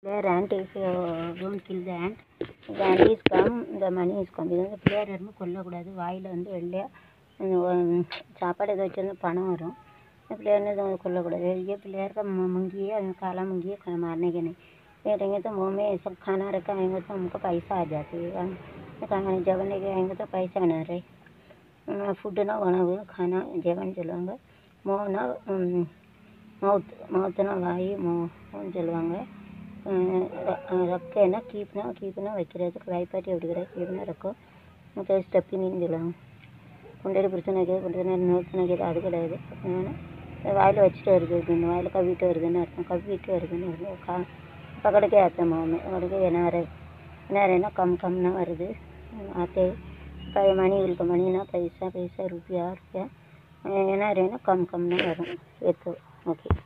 Player ant if you don't kill the ant, the ant is come, the money is come. இது வந்து பிள்ளையார் வந்து கொல்லக்கூடாது. வாயில் வந்து வெள்ளையாக சாப்பாடு எதை வச்சிருந்தா பணம் வரும். प्लेयर ने तो கொல்லக்கூடாது. ये प्लेयर का मुंगी है, काला मुंगी है मारने के नहीं रहेंगे तो मुँह में सब खाना रखा आएंगे तो हमको पैसा आ जाती है. खाना जब लेके आएंगे तो पैसा ना रहे. ஃபுட்டுனா உணவு, खाना ஜெவன் சொல்லுவாங்க. மோனா மவுத்துனா வாய், மோன்னு சொல்லுவாங்க. ரக்கைனா கீப்புனா வைக்கிறதுக்கு வாய்ப்பாட்டி அப்படிங்கிற கீப்புனா ரக்கம். மற்ற ஸ்டெப்பினின்னு சொல்லுவாங்க. கொண்டு பிரச்சனை வைக்கிறது, கொண்டு நோத்தனை வைக்கிறது அது கிடையாது. வாயில் வச்சுட்டு வருது அப்படின்னு, வாயில் கவிட்டு வருதுன்னு அர்த்தம். கவிட்டு வருதுன்னு அர்த்தம். पकड़ அர்த்தம் மாமே पकड़ के என்னாரேன்னா கம்னா வருது. आते मणि उनका मणि ना पैसा रुपया एनारेना कम ना वरुम. ओके.